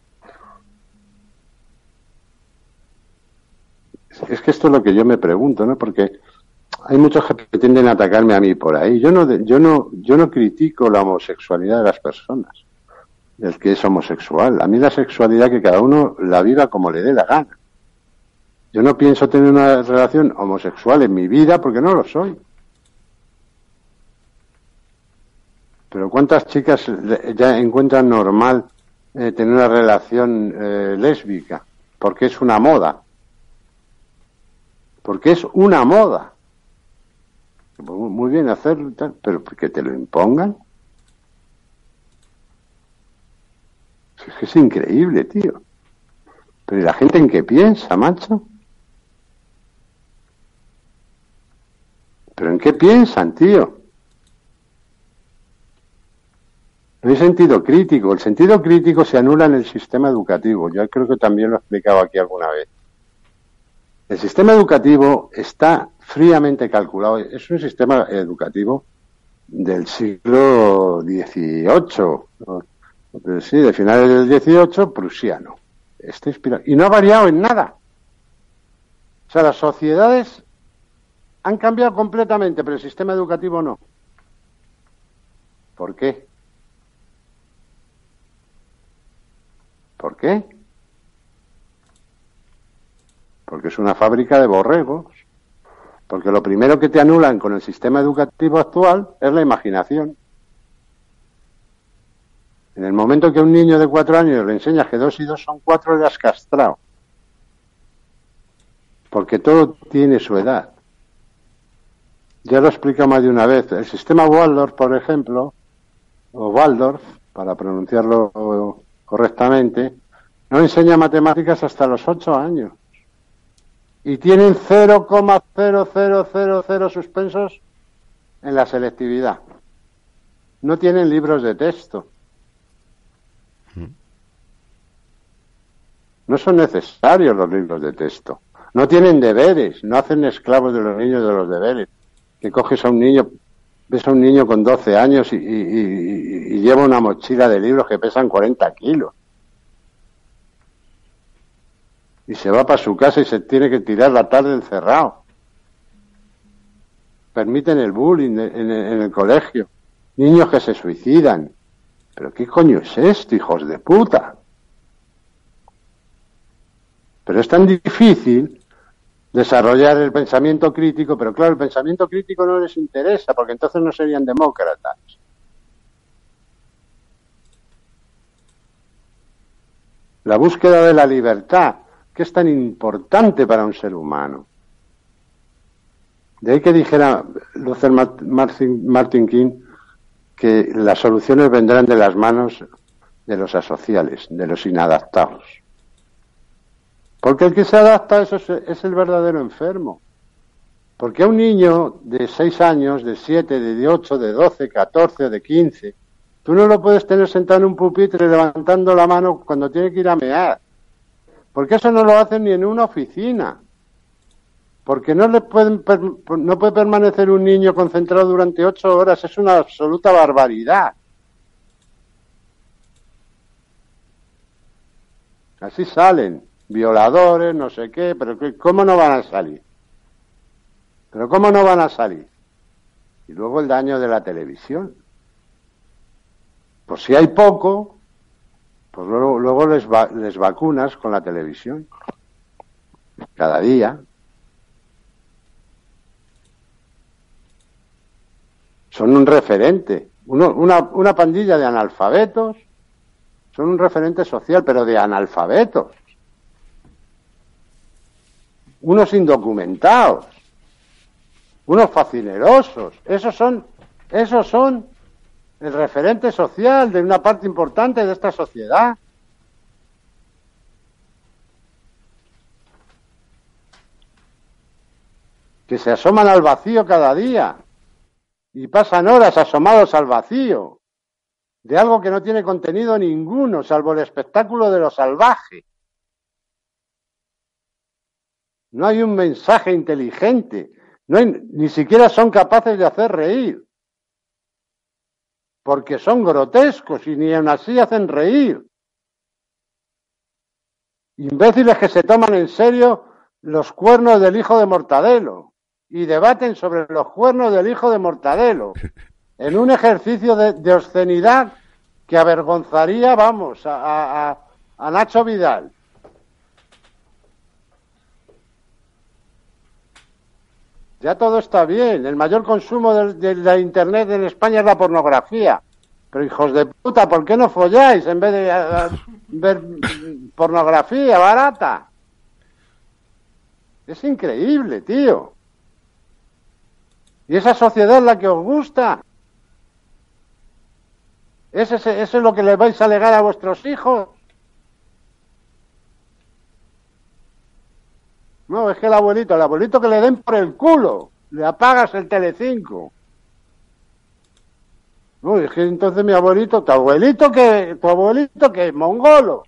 Es que esto es lo que yo me pregunto, ¿no? Porque hay muchos que pretenden atacarme a mí por ahí. Yo no critico la homosexualidad de las personas, del que es homosexual. A mí la sexualidad que cada uno la viva como le dé la gana. Yo no pienso tener una relación homosexual en mi vida porque no lo soy. Pero ¿cuántas chicas ya encuentran normal tener una relación lésbica? Porque es una moda. Porque es una moda. Muy bien hacerlo, pero que te lo impongan. Es que es increíble, tío. Pero ¿y la gente en qué piensa, macho? ¿Pero en qué piensan, tío? No hay sentido crítico. El sentido crítico se anula en el sistema educativo. Yo creo que también lo he explicado aquí alguna vez. El sistema educativo está fríamente calculado. Es un sistema educativo del siglo XVIII. Sí, de finales del XVIII, prusiano. Está inspirado. Y no ha variado en nada. O sea, las sociedades han cambiado completamente, pero el sistema educativo no. ¿Por qué? ¿Por qué? Porque es una fábrica de borregos. Porque lo primero que te anulan con el sistema educativo actual es la imaginación. En el momento que a un niño de 4 años le enseñas que 2 y 2 son 4, le has castrado. Porque todo tiene su edad. Ya lo he explicado más de una vez. El sistema Waldorf, por ejemplo, o Waldorf, para pronunciarlo correctamente, no enseña matemáticas hasta los 8 años. Y tienen 0,0000 suspensos en la selectividad. No tienen libros de texto. No son necesarios los libros de texto. No tienen deberes. No hacen esclavos de los niños de los deberes. Que coges a un niño, ves a un niño con 12 años y lleva una mochila de libros que pesan 40 kilos. Y se va para su casa y se tiene que tirar la tarde encerrado. Permiten el bullying en el colegio. Niños que se suicidan. ¿Pero qué coño es esto, hijos de puta? Pero es tan difícil desarrollar el pensamiento crítico, pero claro, el pensamiento crítico no les interesa, porque entonces no serían demócratas. La búsqueda de la libertad, que es tan importante para un ser humano. De ahí que dijera Luther Martin King que las soluciones vendrán de las manos de los asociales, de los inadaptados. Porque el que se adapta a eso es el verdadero enfermo. Porque a un niño de 6 años, de 7, de 8, de 12, 14 o de 15, tú no lo puedes tener sentado en un pupitre levantando la mano cuando tiene que ir a mear. Porque eso no lo hacen ni en una oficina. Porque no puede permanecer un niño concentrado durante 8 horas. Es una absoluta barbaridad. Así salen. Violadores, no sé qué, pero ¿cómo no van a salir? ¿Pero cómo no van a salir? Y luego el daño de la televisión. Pues si hay poco, pues luego les vacunas con la televisión. Cada día. son un referente. Una pandilla de analfabetos son un referente social, pero de analfabetos. Unos indocumentados, unos facinerosos. Esos son el referente social de una parte importante de esta sociedad. Que se asoman al vacío cada día y pasan horas asomados al vacío de algo que no tiene contenido ninguno, salvo el espectáculo de lo salvaje. No hay un mensaje inteligente, ni siquiera son capaces de hacer reír, porque son grotescos y ni aun así hacen reír. Imbéciles que se toman en serio los cuernos del hijo de Mortadelo y debaten sobre los cuernos del hijo de Mortadelo en un ejercicio de obscenidad que avergonzaría, vamos, a Nacho Vidal. Ya todo está bien. El mayor consumo de la Internet en España es la pornografía. Pero hijos de puta, ¿por qué no folláis en vez de ver pornografía barata? Es increíble, tío. Y esa sociedad es la que os gusta. ¿Eso es lo que le vais a legar a vuestros hijos? No, es que el abuelito que le den por el culo, le apagas el Telecinco. No, es que entonces tu abuelito que mongolo.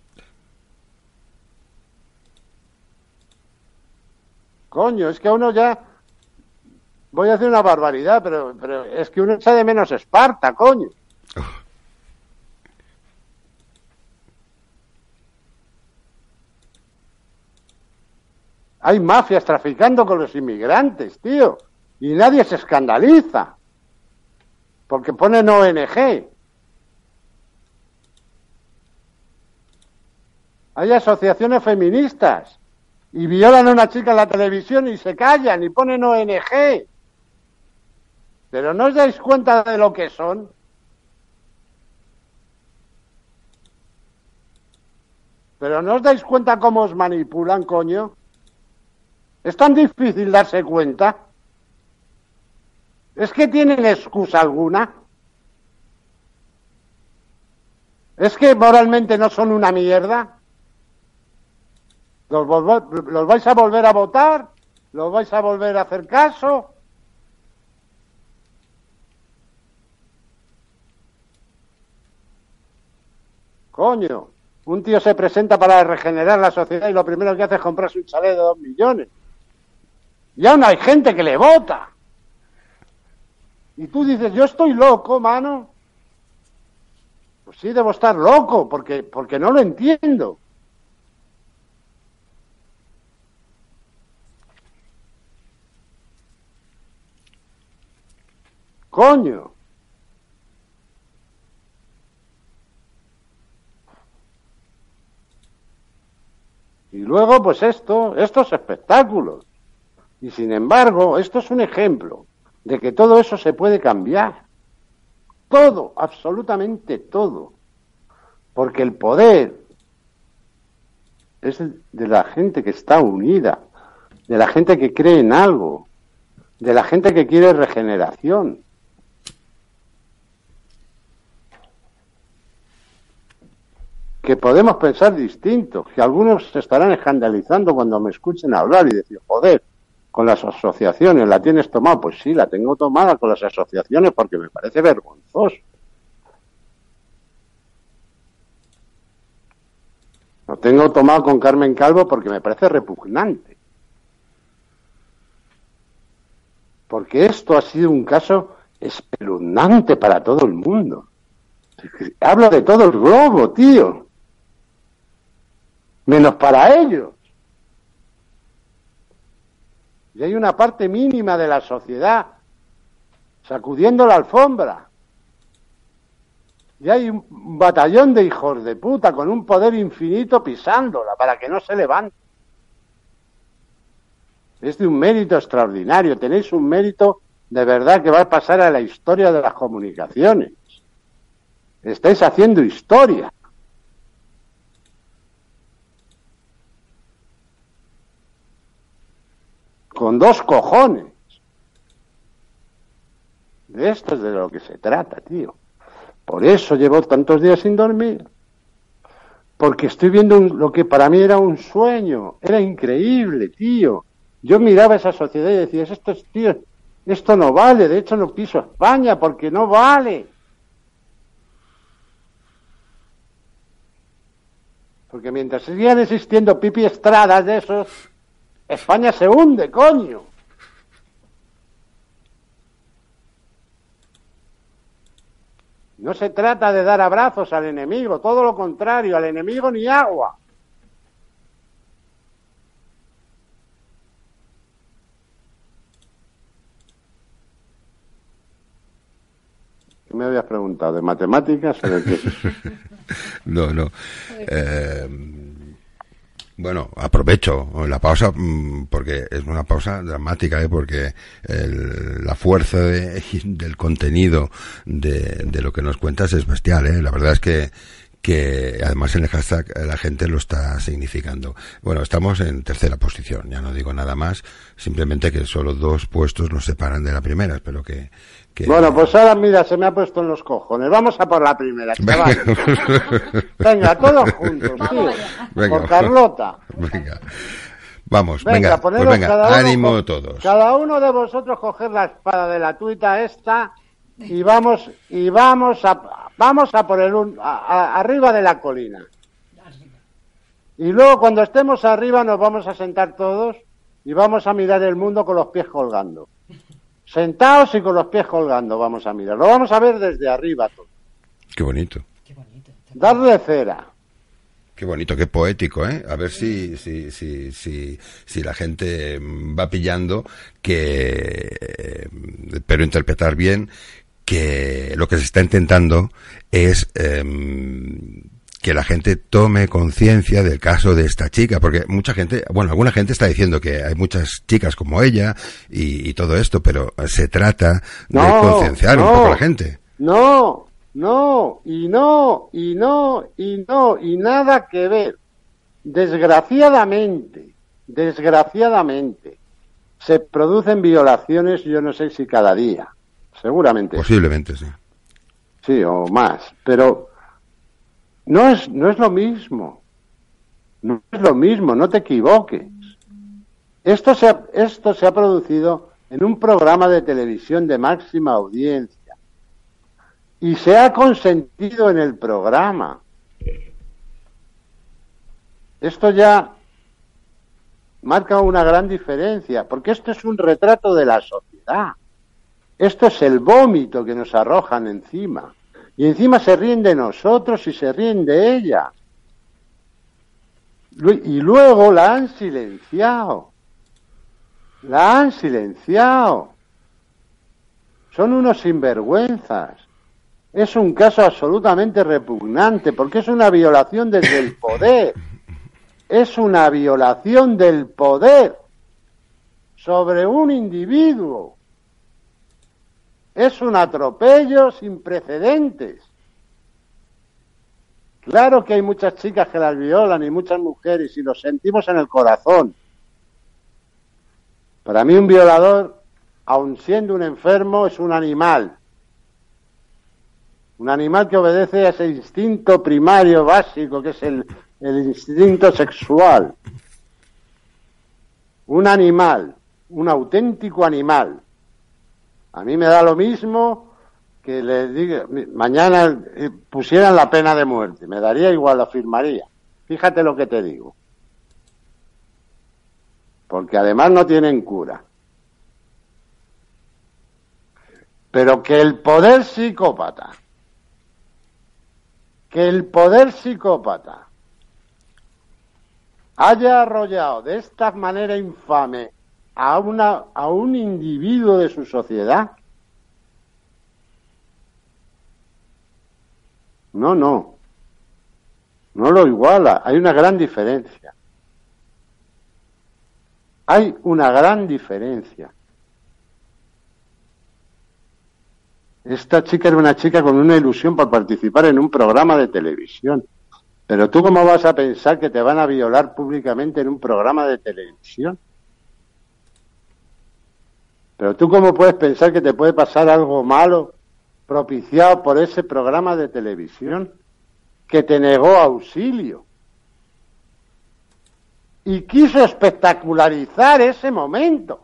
Coño, es que a uno ya, voy a decir una barbaridad, pero es que uno echa de menos Esparta, coño. Hay mafias traficando con los inmigrantes, tío, y nadie se escandaliza, porque ponen ONG. Hay asociaciones feministas, y violan a una chica en la televisión y se callan, y ponen ONG. Pero ¿no os dais cuenta de lo que son? ¿Pero no os dais cuenta cómo os manipulan, coño? ¿Es tan difícil darse cuenta? ¿Es que tienen excusa alguna? ¿Es que moralmente no son una mierda? ¿Los vais a volver a votar? ¿Los vais a volver a hacer caso? Coño, un tío se presenta para regenerar la sociedad y lo primero que hace es comprarse un chalet de 2 millones. Y aún hay gente que le vota. Y tú dices, yo estoy loco, mano. Pues sí, debo estar loco, porque no lo entiendo. Coño. Y luego, pues estos espectáculos. Y sin embargo, esto es un ejemplo de que todo eso se puede cambiar. Todo, absolutamente todo. Porque el poder es de la gente que está unida, de la gente que cree en algo, de la gente que quiere regeneración. Que podemos pensar distinto, que algunos se estarán escandalizando cuando me escuchen hablar y decir, joder, con las asociaciones, ¿la tienes tomada? Pues sí, la tengo tomada con las asociaciones porque me parece vergonzoso. Lo tengo tomado con Carmen Calvo porque me parece repugnante. Porque esto ha sido un caso espeluznante para todo el mundo. Hablo de todo el globo, tío. Menos para ellos. Y hay una parte mínima de la sociedad sacudiendo la alfombra. Y hay un batallón de hijos de puta con un poder infinito pisándola para que no se levante. Es de un mérito extraordinario. Tenéis un mérito de verdad que va a pasar a la historia de las comunicaciones. Estáis haciendo historia. Con 2 cojones. De esto es de lo que se trata, tío. Por eso llevo tantos días sin dormir. Porque estoy viendo lo que para mí era un sueño. Era increíble, tío. Yo miraba esa sociedad y decía, esto no vale. De hecho, no piso España porque no vale. Porque mientras sigan existiendo Pipi Estradas de esos, España se hunde, coño. No se trata de dar abrazos al enemigo, todo lo contrario, al enemigo ni agua. ¿Qué me habías preguntado? ¿De matemáticas o de qué? No. Bueno, aprovecho la pausa porque es una pausa dramática, porque la fuerza del contenido de lo que nos cuentas es bestial, La verdad es que además en el hashtag la gente lo está significando. Bueno, estamos en tercera posición, ya no digo nada más, simplemente que solo 2 puestos nos separan de la primera, espero que... Bueno, pues ahora mira, se me ha puesto en los cojones. Vamos a por la primera, chaval. Venga, todos juntos, tío. Venga, por Carlota. Venga. Vamos, venga, pues ánimo todos. Cada uno de vosotros coger la espada de la tuita esta y vamos a por arriba de la colina. Y luego cuando estemos arriba nos vamos a sentar todos y vamos a mirar el mundo con los pies colgando. Sentados y con los pies colgando vamos a mirar. Lo vamos a ver desde arriba todo. Qué bonito. Darle cera. Qué bonito, qué poético, A ver si la gente va pillando pero interpretar bien que lo que se está intentando es que la gente tome conciencia del caso de esta chica, porque alguna gente está diciendo que hay muchas chicas como ella y todo esto, pero se trata de concienciar un poco a la gente. Y nada que ver. Desgraciadamente, se producen violaciones, yo no sé si cada día, seguramente. Posiblemente, sí. Sí, o más, pero no es lo mismo. No es lo mismo, no te equivoques. Esto se ha producido en un programa de televisión de máxima audiencia. Y se ha consentido en el programa. Esto ya marca una gran diferencia, porque esto es un retrato de la sociedad. Esto es el vómito que nos arrojan encima. Y encima se ríen de nosotros y se ríen de ella. Y luego la han silenciado. Son unos sinvergüenzas. Es un caso absolutamente repugnante, porque es una violación desde el poder. Es una violación del poder sobre un individuo. Es un atropello sin precedentes. Claro que hay muchas chicas que las violan y muchas mujeres y lo sentimos en el corazón. Para mí un violador, aun siendo un enfermo, es un animal. Un animal que obedece a ese instinto primario básico que es el instinto sexual. Un animal, un auténtico animal. A mí me da lo mismo que le diga, mañana pusieran la pena de muerte, me daría igual, la firmaría. Fíjate lo que te digo. Porque además no tienen cura. Pero que el poder psicópata haya arrollado de esta manera infame a un individuo de su sociedad, no lo iguala. Hay una gran diferencia. Esta chica era una chica con una ilusión por participar en un programa de televisión. Pero tú, ¿cómo vas a pensar que te van a violar públicamente en un programa de televisión? Pero tú, ¿cómo puedes pensar que te puede pasar algo malo propiciado por ese programa de televisión que te negó auxilio y quiso espectacularizar ese momento?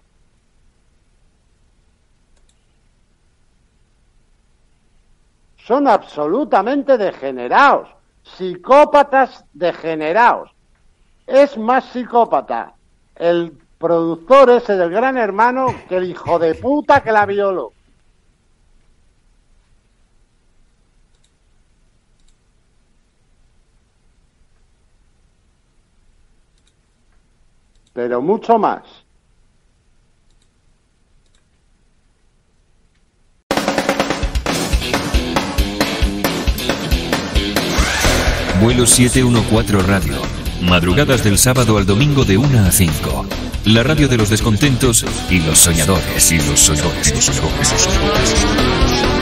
Son absolutamente degenerados, psicópatas degenerados. Es más psicópata el productor ese del Gran Hermano que el hijo de puta que la violó. Pero mucho más. Vuelo 714 Radio. Madrugadas del sábado al domingo de 1 a 5. La radio de los descontentos y los soñadores.